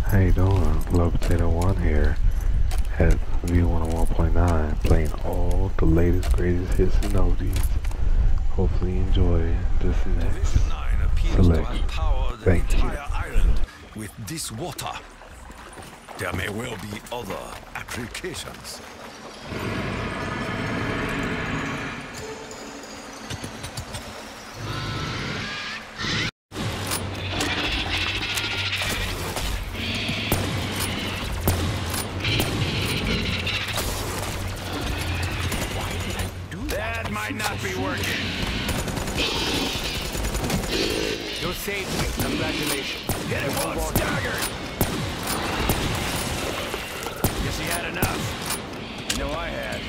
How you doing? Love Potato One here at v101.9, playing all the latest, greatest hits and oldies. Hopefully you enjoy this next Division 9 appears to selection. have powered the Thank you. entire island with this water. There may well be other applications. That might not be working. You saved me. Congratulations. Hit it once, staggered. Guess he had enough. I know I had.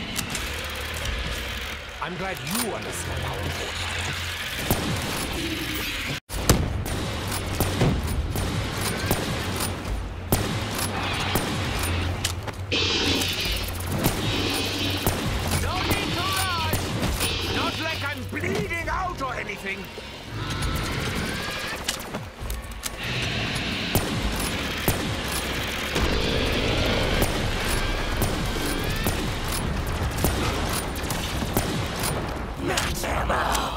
I'm glad you understand how important I am. No need to rush! Not like I'm bleeding out or anything. Max ammo!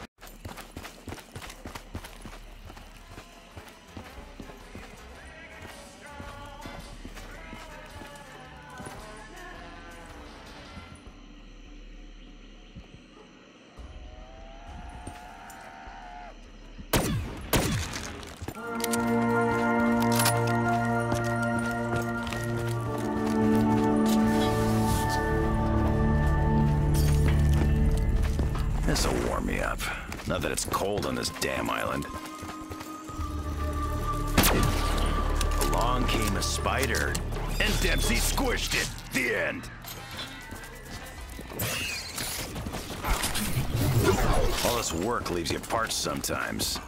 This'll warm me up. Not that it's cold on this damn island. Along came a spider, and Dempsey squished it. The end. All this work leaves you parched sometimes.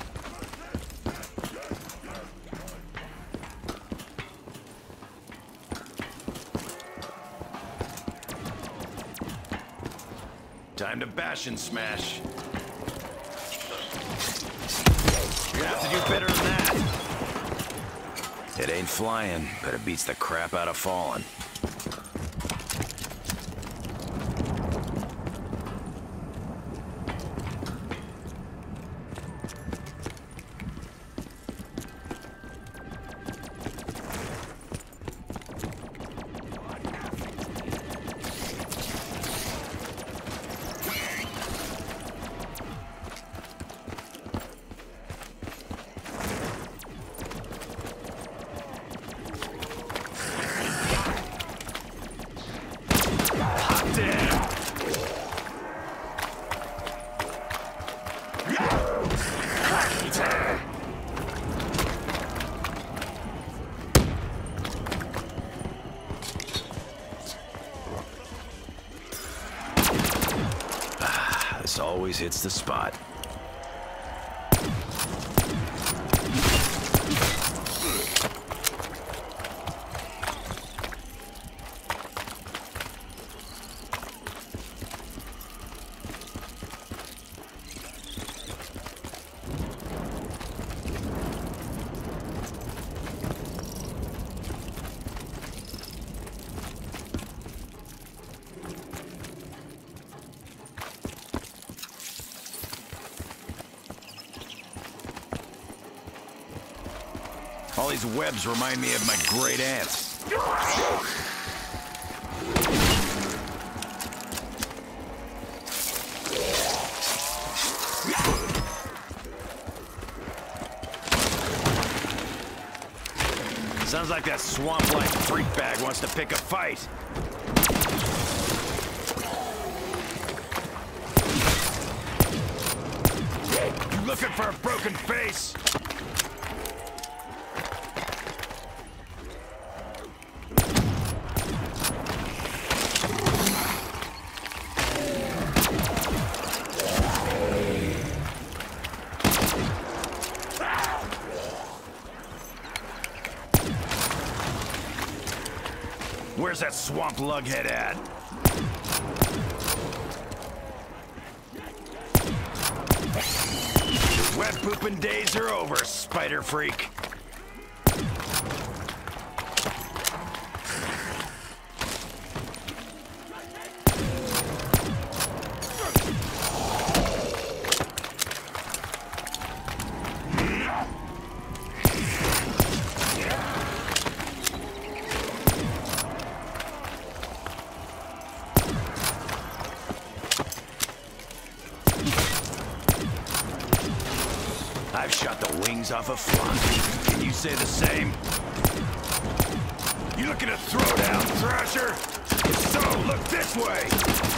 Time to bash and smash. You're gonna have to do better than that. It ain't flying, but it beats the crap out of falling. This always hits the spot. All these webs remind me of my great aunts. Sounds like that swamp-like freak bag wants to pick a fight. You looking for a broken face? Where's that swamp lughead at? Web pooping days are over, spider freak. things off a flunk. Can you say the same? You looking to throw down, Thrasher? If so, look this way!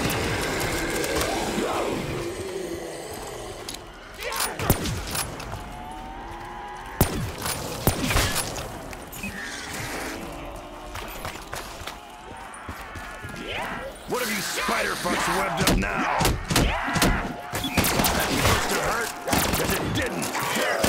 What have you spider fucks webbed up now? That supposed to hurt? Because it didn't.